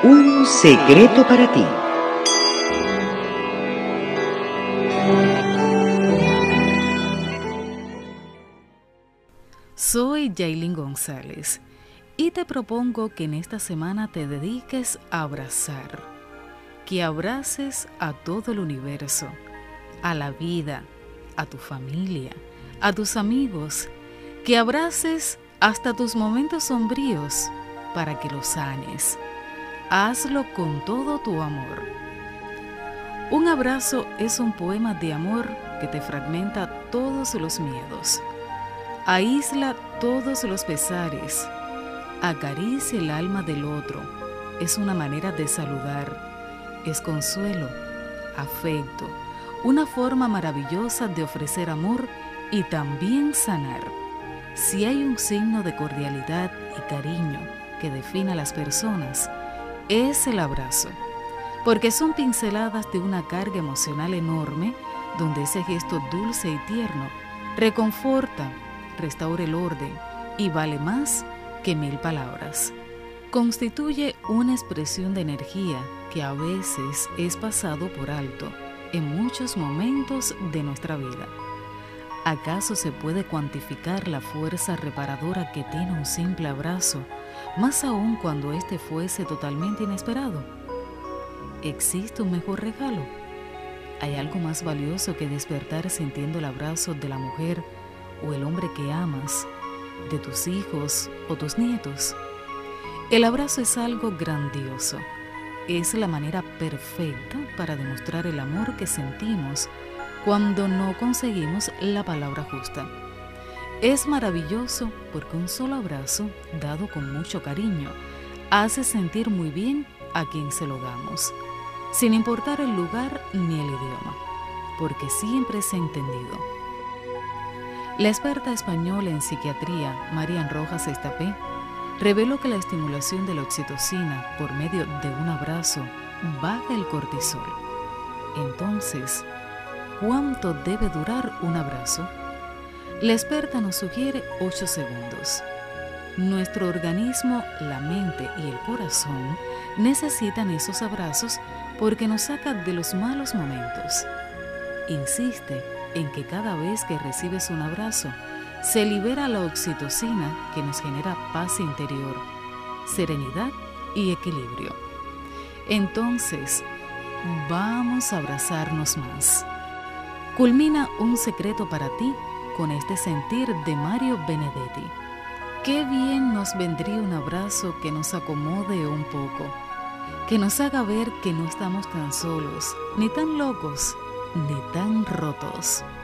Un secreto para ti. Soy Yailin González y te propongo que en esta semana te dediques a abrazar, que abraces a todo el universo, a la vida, a tu familia, a tus amigos, que abraces hasta tus momentos sombríos para que los sanes. Hazlo con todo tu amor. Un abrazo es un poema de amor que te fragmenta todos los miedos, aísla todos los pesares, acaricia el alma del otro. Es una manera de saludar, es consuelo, afecto, una forma maravillosa de ofrecer amor y también sanar. Si hay un signo de cordialidad y cariño que define a las personas, es el abrazo, porque son pinceladas de una carga emocional enorme donde ese gesto dulce y tierno reconforta, restaura el orden y vale más que 1000 palabras. Constituye una expresión de energía que a veces es pasado por alto en muchos momentos de nuestra vida. ¿Acaso se puede cuantificar la fuerza reparadora que tiene un simple abrazo, más aún cuando este fuese totalmente inesperado? ¿Existe un mejor regalo? ¿Hay algo más valioso que despertar sintiendo el abrazo de la mujer o el hombre que amas, de tus hijos o tus nietos? El abrazo es algo grandioso. Es la manera perfecta para demostrar el amor que sentimos cuando no conseguimos la palabra justa. Es maravilloso porque un solo abrazo, dado con mucho cariño, hace sentir muy bien a quien se lo damos, sin importar el lugar ni el idioma, porque siempre es entendido. La experta española en psiquiatría, Marian Rojas Estapé, reveló que la estimulación de la oxitocina por medio de un abrazo baja el cortisol. Entonces, ¿cuánto debe durar un abrazo? La experta nos sugiere 8 segundos. Nuestro organismo, la mente y el corazón necesitan esos abrazos porque nos sacan de los malos momentos. Insiste en que cada vez que recibes un abrazo, se libera la oxitocina que nos genera paz interior, serenidad y equilibrio. Entonces, vamos a abrazarnos más. Culmina Un secreto para ti con este sentir de Mario Benedetti. Qué bien nos vendría un abrazo que nos acomode un poco, que nos haga ver que no estamos tan solos, ni tan locos, ni tan rotos.